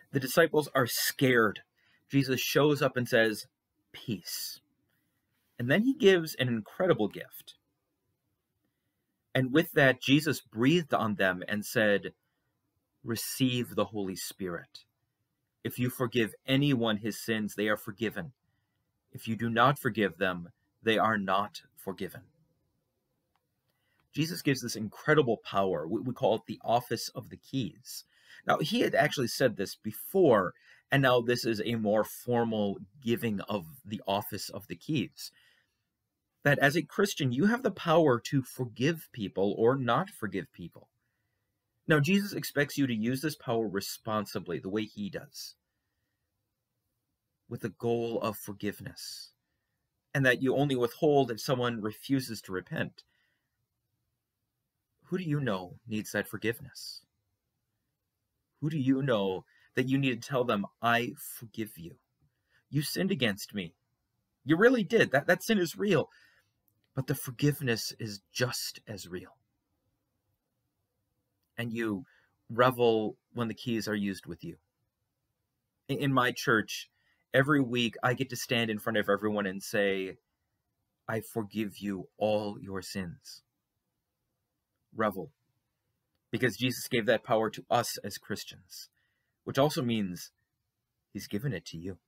The disciples are scared. Jesus shows up and says, "Peace." And then he gives an incredible gift. And with that, Jesus breathed on them and said, "Receive the Holy Spirit. If you forgive anyone his sins, they are forgiven. If you do not forgive them, they are not forgiven." Jesus gives this incredible power. We call it the office of the keys. Now, he had actually said this before, and now this is a more formal giving of the office of the keys. That as a Christian, you have the power to forgive people or not forgive people. Now, Jesus expects you to use this power responsibly, the way he does, with the goal of forgiveness, and that you only withhold if someone refuses to repent. Who do you know needs that forgiveness? Who do you know that you need to tell them, "I forgive you. You sinned against me. You really did. That sin is real. But the forgiveness is just as real." And you revel when the keys are used with you. In my church, every week I get to stand in front of everyone and say, "I forgive you all your sins." Revel. Because Jesus gave that power to us as Christians, which also means he's given it to you.